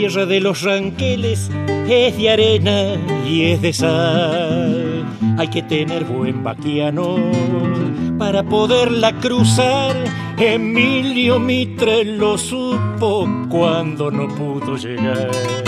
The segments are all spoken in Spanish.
tierra de los ranqueles es de arena y es de sal. Hay que tener buen vaquiano para poderla cruzar. Emilio Mitre lo supo cuando no pudo llegar.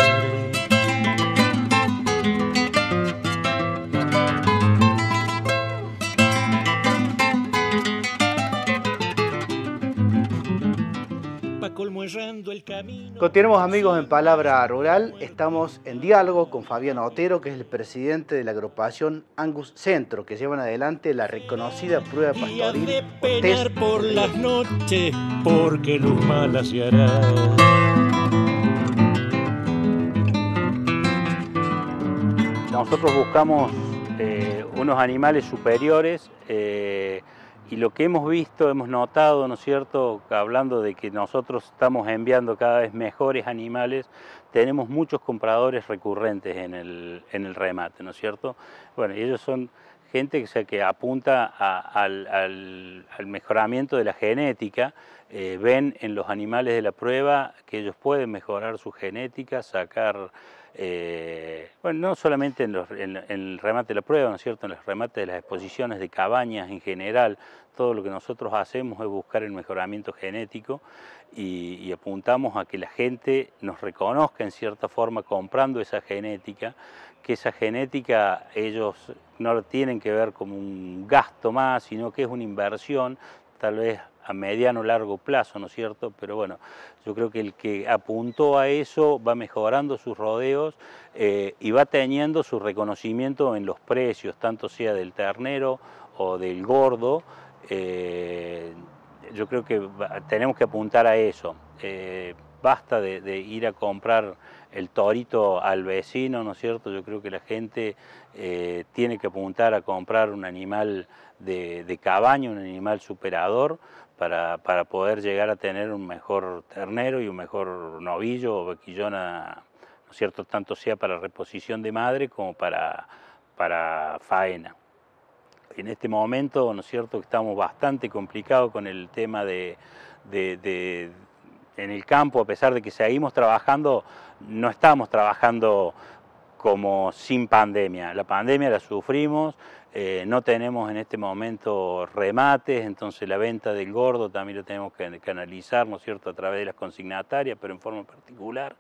Continuamos, amigos, en Palabra Rural. Estamos en diálogo con Fabián Otero, que es el presidente de la agrupación Angus Centro, que llevan adelante la reconocida prueba pastoril de penar por las noches, porque luz mala se hará. Nosotros buscamos unos animales superiores y lo que hemos visto, hemos notado, ¿no es cierto?, hablando de que nosotros estamos enviando cada vez mejores animales, tenemos muchos compradores recurrentes en el remate, ¿no es cierto? Bueno, y ellos son gente que apunta al mejoramiento de la genética, ven en los animales de la prueba que ellos pueden mejorar su genética, sacar... bueno, no solamente en el remate de la prueba, ¿no es cierto?, en los remates de las exposiciones de cabañas en general, todo lo que nosotros hacemos es buscar el mejoramiento genético y apuntamos a que la gente nos reconozca en cierta forma comprando esa genética, que esa genética ellos no la tienen que ver como un gasto más, sino que es una inversión, tal vez a mediano o largo plazo, ¿no es cierto? Pero bueno, yo creo que el que apuntó a eso va mejorando sus rodeos y va teniendo su reconocimiento en los precios, tanto sea del ternero o del gordo. Yo creo que tenemos que apuntar a eso. Basta de ir a comprar el torito al vecino, ¿no es cierto? Yo creo que la gente tiene que apuntar a comprar un animal de cabaña, un animal superador, para poder llegar a tener un mejor ternero y un mejor novillo o vaquillona, ¿no es cierto?, tanto sea para reposición de madre como para faena. En este momento, ¿no es cierto?, estamos bastante complicados con el tema en el campo, a pesar de que seguimos trabajando, no estamos trabajando como sin pandemia. La pandemia la sufrimos, no tenemos en este momento remates, entonces la venta del gordo también lo tenemos que canalizar, ¿no es cierto?, a través de las consignatarias, pero en forma particular.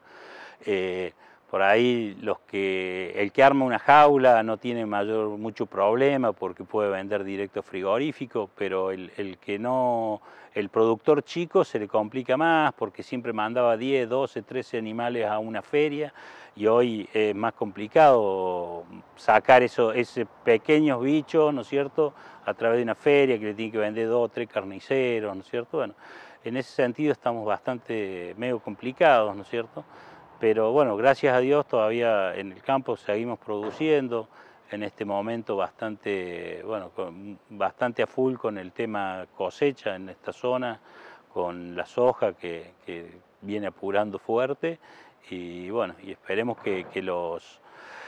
Por ahí el que arma una jaula no tiene mucho problema porque puede vender directo frigorífico, pero el productor chico se le complica más porque siempre mandaba 10, 12, 13 animales a una feria y hoy es más complicado sacar ese pequeños bichos, ¿no es cierto?, a través de una feria que le tiene que vender 2 o 3 carniceros, ¿no es cierto? Bueno, en ese sentido estamos medio complicados, ¿no es cierto? Pero bueno, gracias a Dios todavía en el campo seguimos produciendo, en este momento bastante a full con el tema cosecha en esta zona, con la soja que viene apurando fuerte y bueno, y esperemos que los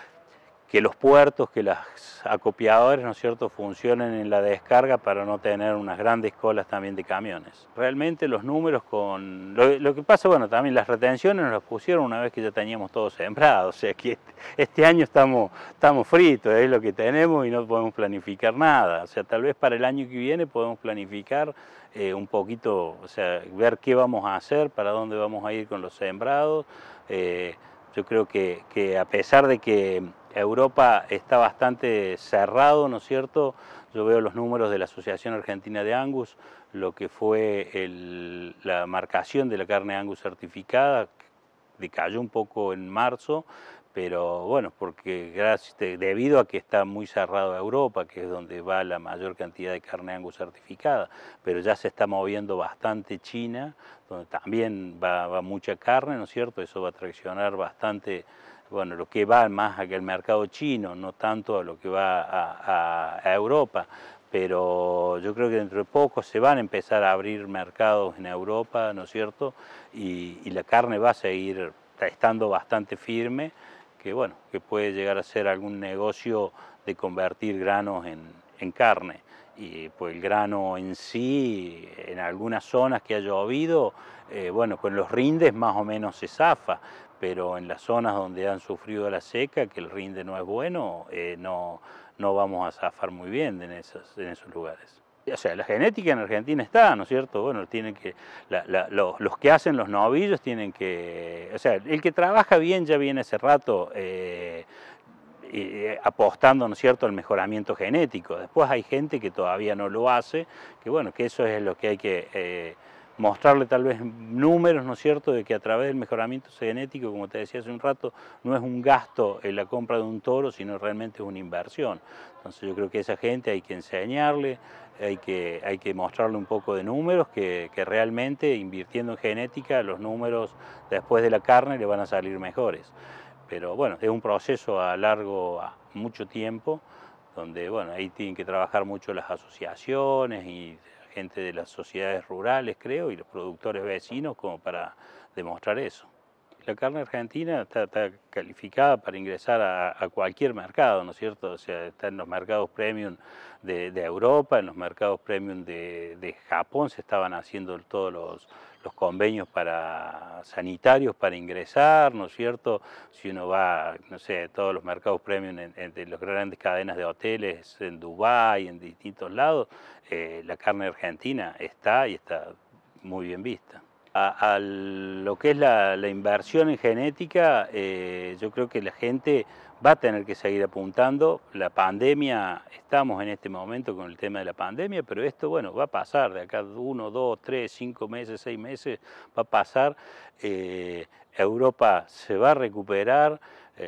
puertos, que las acopiadores, ¿no es cierto?, funcionen en la descarga para no tener unas grandes colas también de camiones. Realmente los números lo que pasa, bueno, también las retenciones nos las pusieron una vez que ya teníamos todo sembrado, o sea que este año estamos fritos, es lo que tenemos y no podemos planificar nada. O sea, tal vez para el año que viene podemos planificar un poquito, o sea, ver qué vamos a hacer, para dónde vamos a ir con los sembrados. Yo creo que a pesar de que Europa está bastante cerrado, ¿no es cierto? Yo veo los números de la Asociación Argentina de Angus, lo que fue la marcación de la carne Angus certificada, decayó un poco en marzo, pero bueno, porque debido a que está muy cerrado Europa, que es donde va la mayor cantidad de carne Angus certificada, pero ya se está moviendo bastante China, donde también va mucha carne, ¿no es cierto? Eso va a traccionar bastante, bueno, lo que va más al mercado chino, no tanto a lo que va a Europa, pero yo creo que dentro de poco se van a empezar a abrir mercados en Europa, ¿no es cierto? Y la carne va a seguir estando bastante firme, que bueno, que puede llegar a ser algún negocio de convertir granos en carne. y pues el grano en sí, en algunas zonas que ha llovido, bueno, con los rindes más o menos se zafa, pero en las zonas donde han sufrido la seca, que el rinde no es bueno, no vamos a zafar muy bien en esos lugares. O sea, la genética en Argentina está, ¿no es cierto? Bueno, tienen que, los que hacen los novillos tienen que, o sea, el que trabaja bien ya viene hace rato apostando, ¿no es cierto?, al mejoramiento genético. Después hay gente que todavía no lo hace, que bueno, que eso es lo que hay que mostrarle tal vez números, ¿no es cierto?, de que a través del mejoramiento genético, como te decía hace un rato, no es un gasto en la compra de un toro, sino realmente es una inversión. Entonces yo creo que a esa gente hay que enseñarle, hay que mostrarle un poco de números, que realmente invirtiendo en genética los números después de la carne le van a salir mejores. Pero bueno, es un proceso a mucho tiempo, donde bueno, ahí tienen que trabajar mucho las asociaciones y gente de las sociedades rurales, creo, y los productores vecinos como para demostrar eso. La carne argentina está calificada para ingresar a cualquier mercado, ¿no es cierto? O sea, está en los mercados premium de Europa, en los mercados premium de Japón se estaban haciendo todos los convenios sanitarios para ingresar, ¿no es cierto? Si uno va, no sé, todos los mercados premium de las grandes cadenas de hoteles en Dubái, en distintos lados, la carne argentina está y está muy bien vista. A lo que es la inversión en genética, yo creo que la gente va a tener que seguir apuntando. La pandemia, estamos en este momento con el tema de la pandemia, pero esto, bueno, va a pasar de acá 1, 2, 3, 5 meses, 6 meses, va a pasar. Europa se va a recuperar,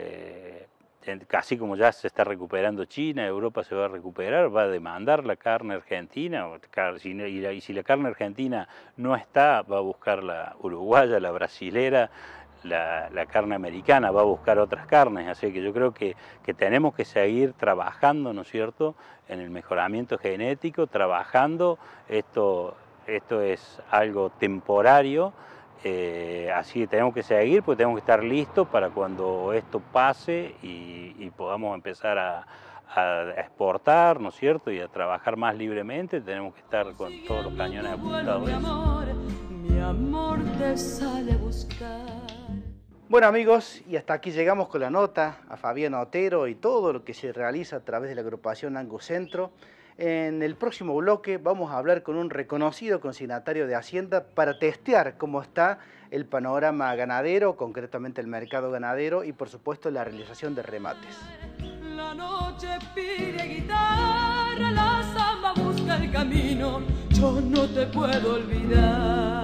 casi como ya se está recuperando China, Europa se va a recuperar, va a demandar la carne argentina, y si la carne argentina no está, va a buscar la uruguaya, la brasilera, la carne americana, va a buscar otras carnes, así que yo creo que tenemos que seguir trabajando, ¿no es cierto?, en el mejoramiento genético, trabajando, esto es algo temporario. Así que tenemos que seguir, porque tenemos que estar listos para cuando esto pase y podamos empezar a exportar, ¿no es cierto?, y a trabajar más libremente. Tenemos que estar con todos los cañones apuntados. Mi amor te sale a buscar. Bueno amigos, y hasta aquí llegamos con la nota a Fabián Otero y todo lo que se realiza a través de la agrupación Angus Centro. En el próximo bloque vamos a hablar con un reconocido consignatario de Hacienda para testear cómo está el panorama ganadero, concretamente el mercado ganadero y por supuesto la realización de remates. La noche pide guitarra, la samba busca el camino, yo no te puedo olvidar.